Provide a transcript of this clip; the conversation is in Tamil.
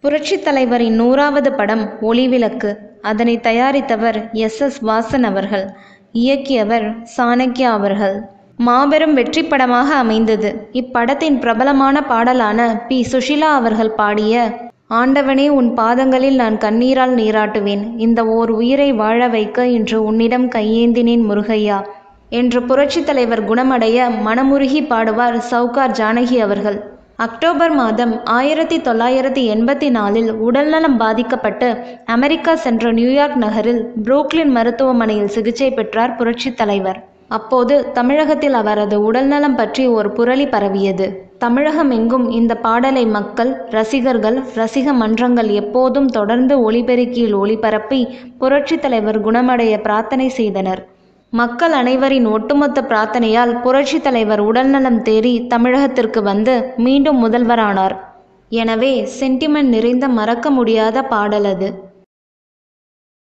புரட்சித் தலைவரின் 100வது படம் ஒளிவிளக்கு. அதனை தயாரித்தவர் எஸ். வாசன் அவர்கள். இயக்கியவர் சாணக்யா அவர்கள். மாபெரும் வெற்றி படமாக அமைந்தது. இப்படத்தின் பிரபலமான பாடலான பி. சுஷீலா அவர்கள் பாடிய ஆண்டவனே உன் பாதங்களில் நான் கண்ணீரால் நீராட்டுவேன், இந்த ஓர் உயிரை வாழ வைக்க இன்று உன்னிடம் கையேந்தினேன் முருகையா என்று புரட்சித் தலைவர் குணமடைய மனமுருகி பாடுவார் சவுகார் ஜானகி அவர்கள். அக்டோபர் மாதம் 1984 உடல்நலம் பாதிக்கப்பட்டு அமெரிக்கா சென்ற நியூயார்க் நகரில் புரூக்ளின் மருத்துவமனையில் சிகிச்சை பெற்றார் புரட்சித் தலைவர். அப்போது தமிழகத்தில் அவரது உடல்நலம் பற்றி ஒரு புரளி பரவியது. தமிழகம் எங்கும் இந்த பாடலை மக்கள், ரசிகர்கள், ரசிக மன்றங்கள் எப்போதும் தொடர்ந்து ஒலிபெருக்கியில் ஒளிபரப்பி புரட்சித் தலைவர் குணமடைய பிரார்த்தனை செய்தனர். மக்கள் அனைவரின் ஒட்டுமொத்த பிரார்த்தனையால் புரட்சித் தலைவர் உடல்நலம் தேறி தமிழகத்திற்கு வந்து மீண்டும் முதல்வரானார். எனவே சென்டிமெண்ட் நிறைந்த மறக்க முடியாத பாடல் அது.